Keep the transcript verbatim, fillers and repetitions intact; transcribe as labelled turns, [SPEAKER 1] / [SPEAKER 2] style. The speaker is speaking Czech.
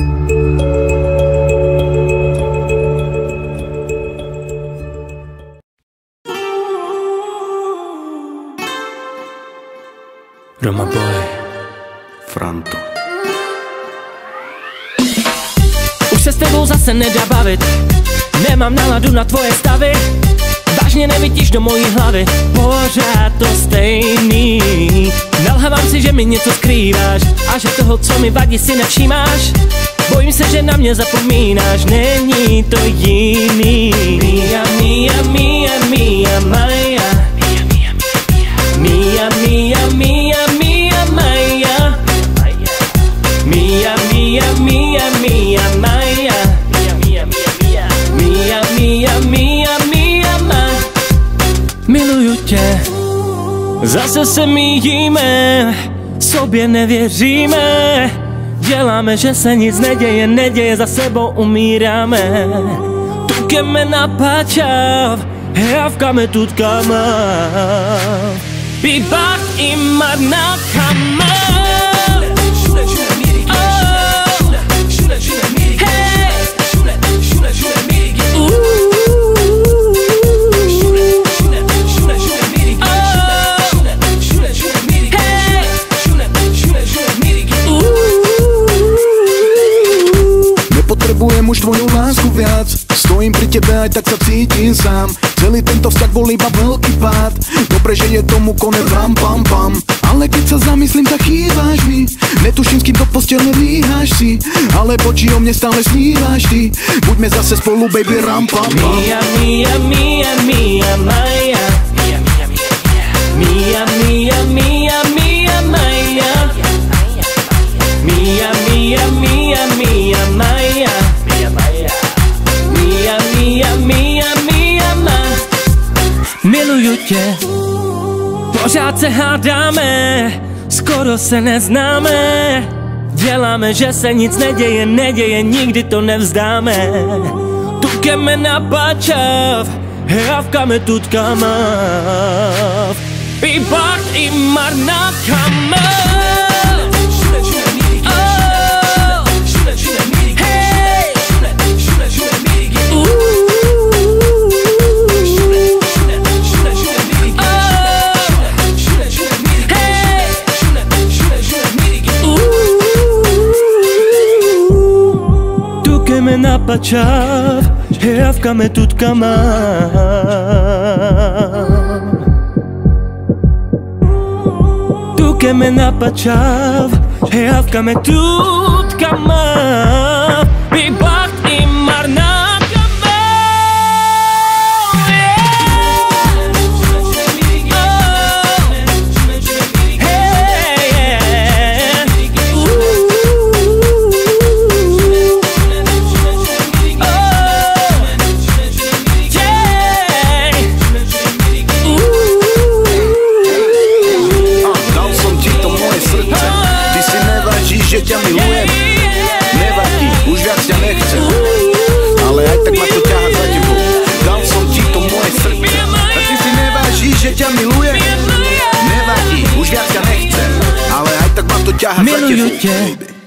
[SPEAKER 1] Roma Boy, Franto. Už se s tebou zase nedá bavit, nemám náladu na tvoje stavy. Vážně nevidíš do mojí hlavy, pořád to stejný. Nalhávám si, že mi něco skrýváš a že toho, co mi vadí, si nevšímáš. Bojím se, že na mě zapomínáš, není to jiný. Mia, mia, mia, mia, Maya. Mia, mia, mia, mia, Maya. Mia, mia, mia, mia, Maya. Mia, mia, mia, mia, mia, miluju tě. Zase se míjíme, sobě nevěříme. Děláme, že se nic neděje, neděje, za sebou umíráme. Tukeme na pačav, javkame tutkama. Bibak i marna kama.
[SPEAKER 2] Nepotrebujem už tvoju lásku viac, stojím pri tebe, aj tak sa cítim sám. Celý tento vzťah bol iba veľký pád. Dobre, že je tomu konec, ram pam pam. Ale keď sa zamyslím, tak chýbaš mi. Netuším, s kým do postelne líhaš si, ale voči o mne stále snívaš ty. Buďme zase spolu, baby, ram pam pam.
[SPEAKER 1] Mia, mia, mia, mia, Maya. Mia, mia, mia, mia, mia, Maya. Mia, mia, mia, mia, Maya. Mia, mia, mia, mia, ma. Miluju tě, pořád se hádáme, skoro se neznáme. Děláme, že se nic neděje, neděje, nikdy to nevzdáme. Tukeme na pačav, javkame tutkama. Bibak i marna kama. Tukeme na pačav, javkame tutkama. Tukeme na pačav, javkame tutkama. Bibak i marna kama.
[SPEAKER 2] Že ťa milujem, nevadí, už viac ťa nechcem, ale aj tak ma to ťaha za tebou. Dal som ti to moje srdce a ty si nevážíš, že ťa milujem. Nevadí, už viac ťa nechcem, ale aj tak ma to ťaha za tebou.